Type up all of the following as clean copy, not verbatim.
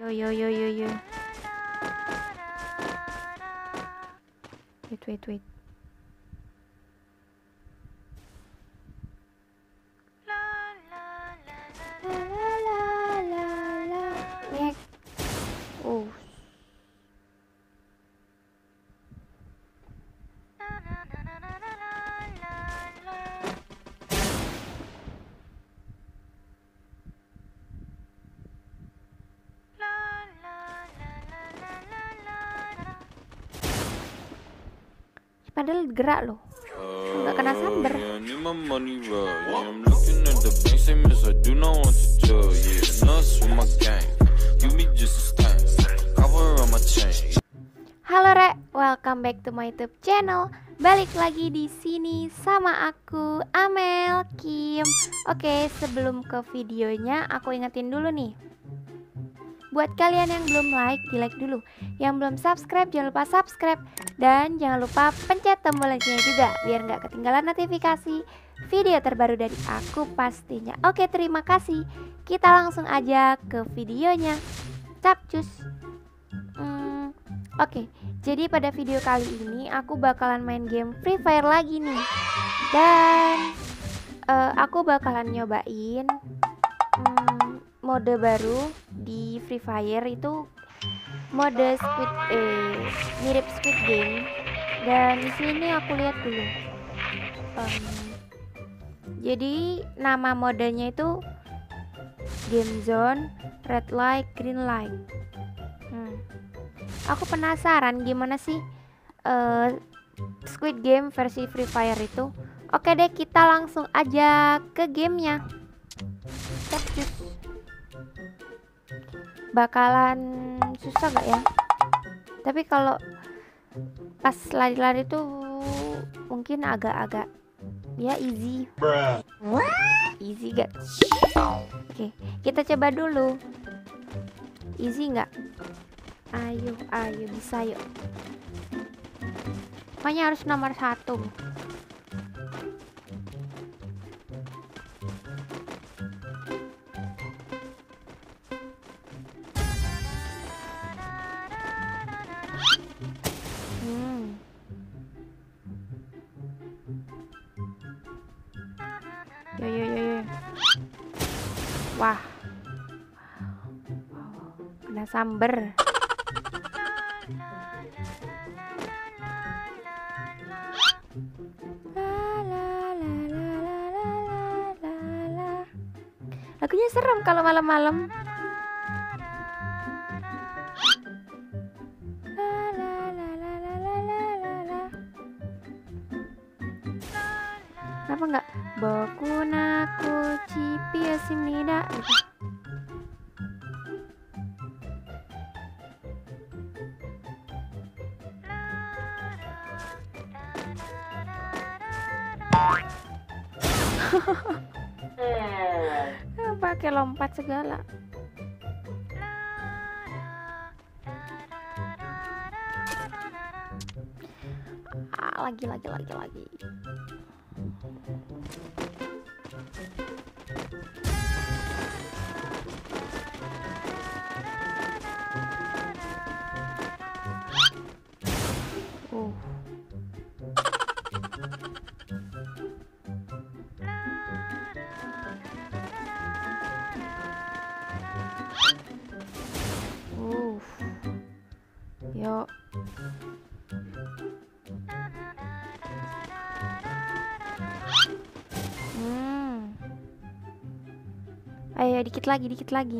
Yo yo yo yo. Wait. Ngek. Oh. Padahal gerak loh, nggak kena samber. Halo Rek, welcome back to my YouTube channel. Balik lagi di sini sama aku Amel Kim. Oke, sebelum ke videonya aku ingetin dulu nih. Buat kalian yang belum like, di like dulu. Yang belum subscribe, jangan lupa subscribe. Dan jangan lupa pencet tombol loncengnya juga, biar nggak ketinggalan notifikasi video terbaru dari aku pastinya. Oke, terima kasih. Kita langsung aja ke videonya. Capcus. Oke, jadi pada video kali ini aku bakalan main game Free Fire lagi nih. Dan aku bakalan nyobain mode baru di Free Fire, itu mode mirip Squid Game. Dan di sini aku lihat dulu. Jadi nama modenya itu Game Zone, Red Light, Green Light. Aku penasaran gimana sih Squid Game versi Free Fire itu. Oke deh, kita langsung aja ke gamenya. Bakalan susah gak ya? Tapi kalau pas lari-lari tuh mungkin agak-agak ya easy. Easy gak? Oke, kita coba dulu. Easy nggak? Ayo bisa yuk. Pokoknya harus nomor 1. Yo. Wah, kena samber. Lagunya serem kalau malam-malam. Kenapa enggak? Boku naku cipi simnida gitu. Pakai lompat segala. Lagi. Yuk. Ayo dikit lagi.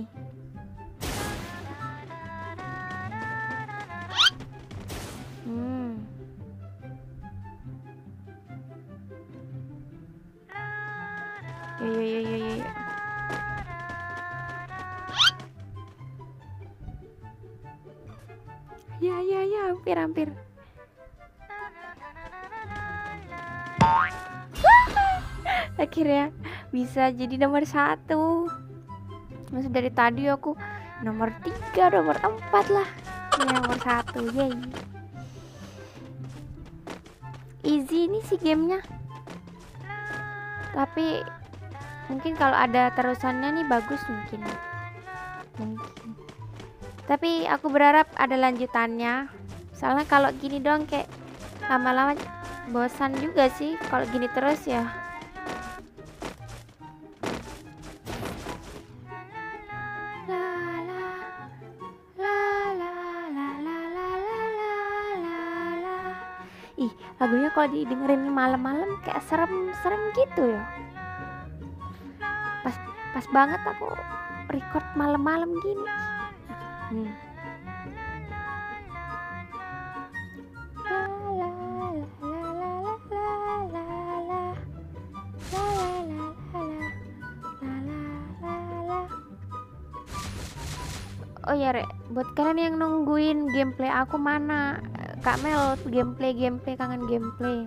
Yo. Ya, hampir. Akhirnya bisa jadi nomor 1. Masih dari tadi aku nomor 3, nomor 4 lah. Ini nomor 1, yay. Easy ini sih gamenya. Tapi mungkin kalau ada terusannya nih bagus mungkin. Tapi aku berharap ada lanjutannya. Soalnya kalau gini doang kayak lama-lama bosan juga sih kalau gini terus ya. Ih, lagunya kalau didengerin malam-malam kayak serem-serem gitu ya. Pas banget aku record malam-malam gini. Oh ya Rek, buat kalian yang nungguin gameplay aku mana? Kak Mel gameplay kangen gameplay.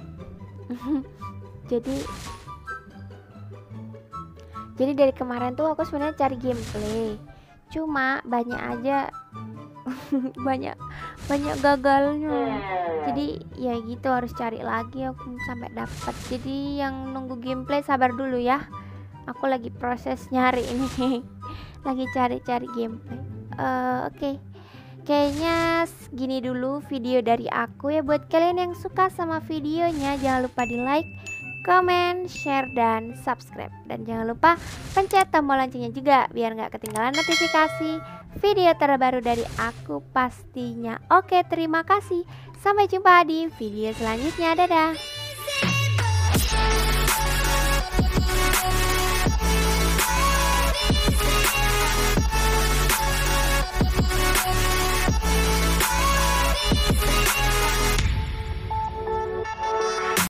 Jadi dari kemarin tuh aku sebenarnya cari gameplay. Cuma banyak aja banyak gagalnya. Jadi ya gitu harus cari lagi aku sampai dapat. Jadi yang nunggu gameplay sabar dulu ya. Aku lagi proses nyari ini. Lagi cari-cari gameplay. Oke. Kayaknya segini dulu video dari aku ya. Buat kalian yang suka sama videonya jangan lupa di like, comment, share, dan subscribe. Dan jangan lupa pencet tombol loncengnya juga biar nggak ketinggalan notifikasi video terbaru dari aku pastinya. Oke, terima kasih. Sampai jumpa di video selanjutnya. Dadah.